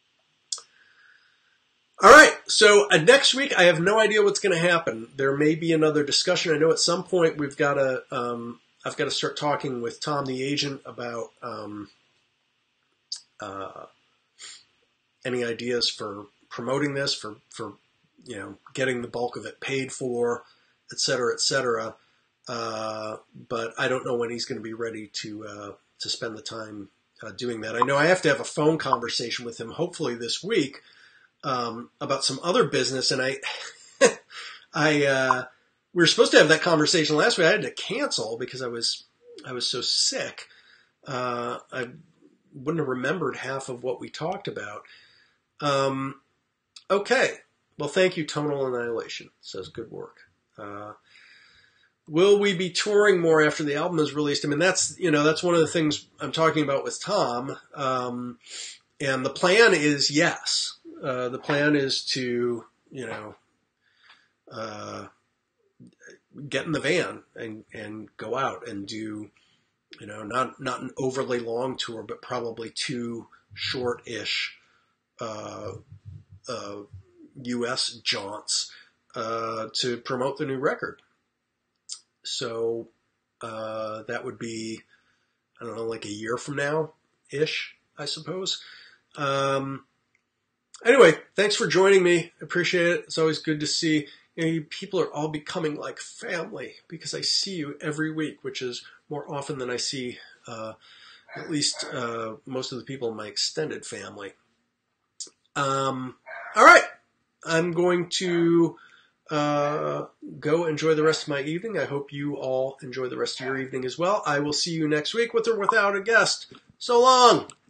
All right, so uh, next week I have no idea what's going to happen. There may be another discussion. I know at some point we've got to. Um, I've got to start talking with Tom, the agent, about um, uh, any ideas for promoting this, for for you know getting the bulk of it paid for, et cetera, et cetera. Uh, but I don't know when he's going to be ready to uh, to spend the time uh, doing that. I know I have to have a phone conversation with him, hopefully this week. Um, about some other business, and I, I, uh, we were supposed to have that conversation last week. I had to cancel because I was, I was so sick. Uh, I wouldn't have remembered half of what we talked about. Um, okay. Well, thank you, Tonal Annihilation. Says good work. Uh, will we be touring more after the album is released? I mean, that's, you know, that's one of the things I'm talking about with Tom. Um, and the plan is yes. Uh, the plan is to, you know, uh, get in the van and, and go out and do, you know, not, not an overly long tour, but probably two short-ish uh, uh, U S jaunts uh, to promote the new record. So uh, that would be, I don't know, like a year from now-ish, I suppose. Um, anyway, thanks for joining me. I appreciate it. It's always good to see, you know, you people are all becoming like family because I see you every week, which is more often than I see uh, at least uh, most of the people in my extended family. Um, all right. I'm going to uh, go enjoy the rest of my evening. I hope you all enjoy the rest of your evening as well. I will see you next week with or without a guest. So long.